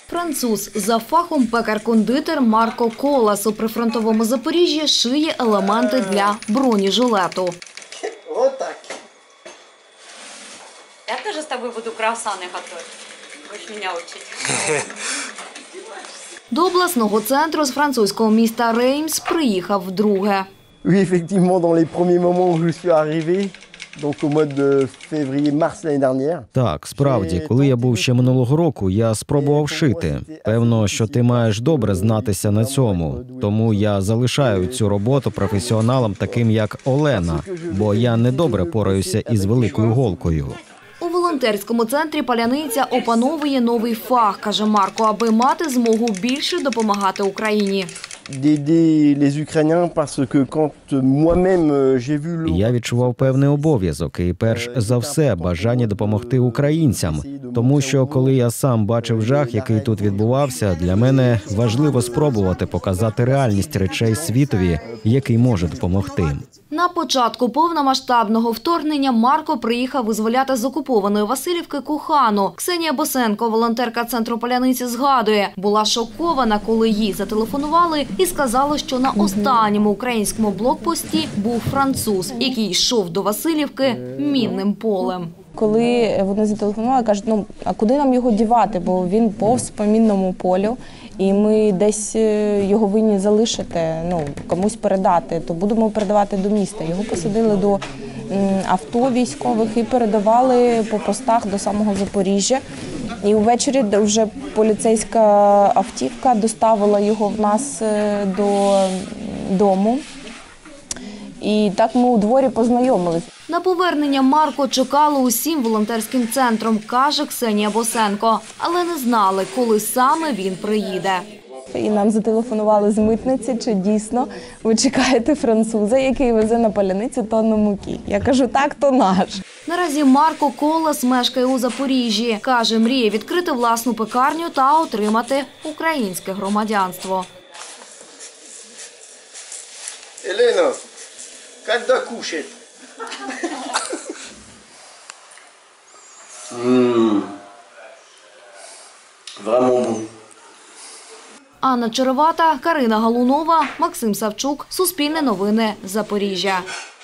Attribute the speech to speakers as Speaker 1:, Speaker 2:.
Speaker 1: Француз за фахом пекар-кондитер Марко Колас у прифронтовому Запоріжжі шиє елементи для бронежилету.
Speaker 2: Отак.
Speaker 3: Я тоже с тобой буду круассаны готовить. Будешь меня учить.
Speaker 1: До обласного центру з французького міста Реймс приїхав вдруге.
Speaker 2: Oui, effectivement, dans les premiers moments où je suis arrivé, donc au mois de février-mars l'année dernière.
Speaker 4: Так, справді, коли я був ще минулого року, я спробував шити. Певно, що ти маєш добре знатися на цьому. Тому я залишаю цю роботу професіоналам таким, як Олена, бо я недобре пораюся із великою голкою.
Speaker 1: У волонтерському центрі «Паляниця» опановує новий фах, каже Марко, аби мати змогу більше допомагати Україні.
Speaker 2: D'aider les Ukrainiens parce que quand moi-même j'ai vu le...
Speaker 4: Я відчував певний обов'язок і, перш за все, бажання допомогти українцям. Тому що, коли я сам бачив жах, який тут відбувався, для мене важливо спробувати показати реальність речей світові, який може допомогти.
Speaker 1: На початку повномасштабного вторгнення Марко приїхав визволяти з окупованої Василівки Кохану. Ксенія Босенко, волонтерка центру «Паляниці», згадує, була шокована, коли їй зателефонували і сказали, що на останньому українському блокпості був француз, який йшов до Василівки мінним полем.
Speaker 5: Коли вони зателефонували, кажуть, а куди нам його дівати, бо він повз по мінному полю, і ми десь його винні залишити, комусь передати, то будемо передавати до міста. Його посадили до авто військових і передавали по постах до самого Запоріжжя. І ввечері вже поліцейська автівка доставила його в нас додому. І так ми у дворі познайомились.
Speaker 1: На повернення Марко чекало усім волонтерським центром, каже Ксенія Босенко. Але не знали, коли саме він приїде.
Speaker 5: І нам зателефонували з митниці, чи дійсно ви чекаєте француза, який везе на Паляницю тонну муки. Я кажу, так, то наш.
Speaker 1: Наразі Марко Колас мешкає у Запоріжжі. Каже, мріє відкрити власну пекарню та отримати українське громадянство.
Speaker 2: Елена, когда кушать? Vraiment bon.
Speaker 1: Анна Черевата, Карина Галунова, Максим Савчук. Суспільне новини. Запоріжжя.